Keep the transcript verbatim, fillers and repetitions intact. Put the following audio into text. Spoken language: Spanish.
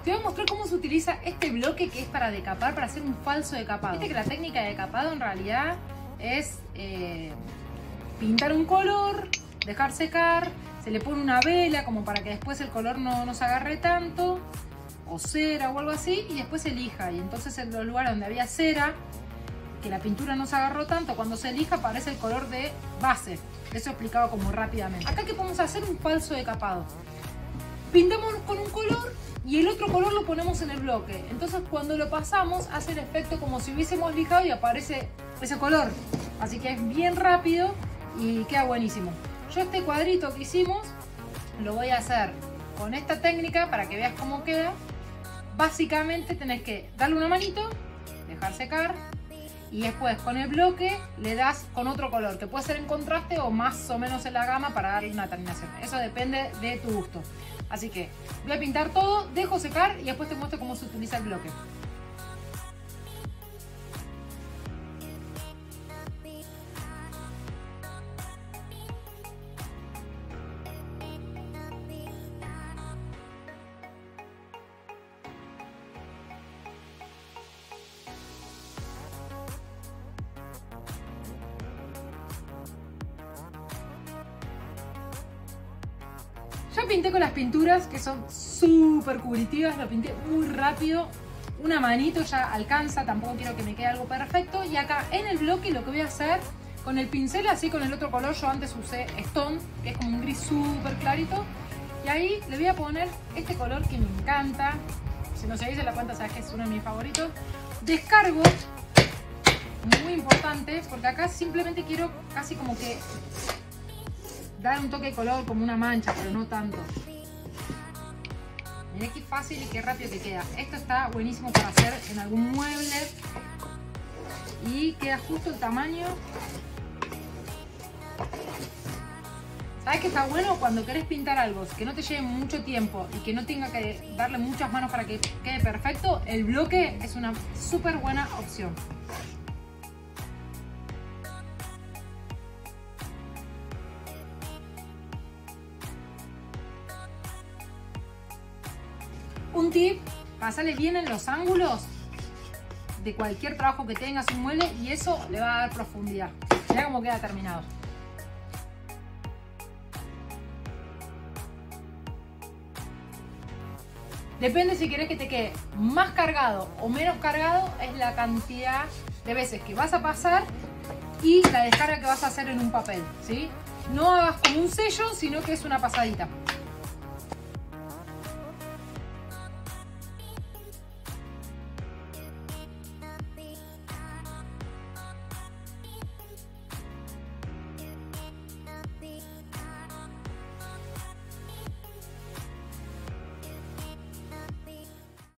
Te voy a mostrar cómo se utiliza este bloque que es para decapar, para hacer un falso decapado. Viste que la técnica de decapado en realidad es eh, pintar un color, dejar secar, se le pone una vela como para que después el color no, no se agarre tanto, o cera o algo así, y después se lija. Y entonces en los lugares donde había cera, que la pintura no se agarró tanto, cuando se lija aparece el color de base. Eso explicado como rápidamente. Acá que podemos hacer un falso decapado. Pintamos con un color y el otro color lo ponemos en el bloque. Entonces cuando lo pasamos hace el efecto como si hubiésemos lijado y aparece ese color. Así que es bien rápido y queda buenísimo. Yo este cuadrito que hicimos lo voy a hacer con esta técnica para que veas cómo queda. Básicamente tenés que darle una manito, dejar secar y después con el bloque le das con otro color que puede ser en contraste o más o menos en la gama para darle una terminación. Eso depende de tu gusto. Así que voy a pintar todo, dejo secar y después te muestro cómo se utiliza el bloque. Ya pinté con las pinturas que son súper cubritivas, lo pinté muy rápido, una manito ya alcanza, tampoco quiero que me quede algo perfecto. Y acá en el bloque lo que voy a hacer con el pincel, así con el otro color, yo antes usé Stone, que es como un gris súper clarito, y ahí le voy a poner este color que me encanta, si no seguís en la cuenta sabes que es uno de mis favoritos. Descargo, muy importante, porque acá simplemente quiero casi como que dar un toque de color como una mancha, pero no tanto. Mirá qué fácil y qué rápido que queda. Esto está buenísimo para hacer en algún mueble y queda justo el tamaño. ¿Sabes qué está bueno? Cuando querés pintar algo que no te lleve mucho tiempo y que no tenga que darle muchas manos para que quede perfecto, el bloque es una súper buena opción. Un tip, pasale bien en los ángulos de cualquier trabajo que tengas un mueble y eso le va a dar profundidad. Mirá cómo queda terminado. Depende si querés que te quede más cargado o menos cargado, es la cantidad de veces que vas a pasar y la descarga que vas a hacer en un papel, ¿sí? No hagas como un sello, sino que es una pasadita.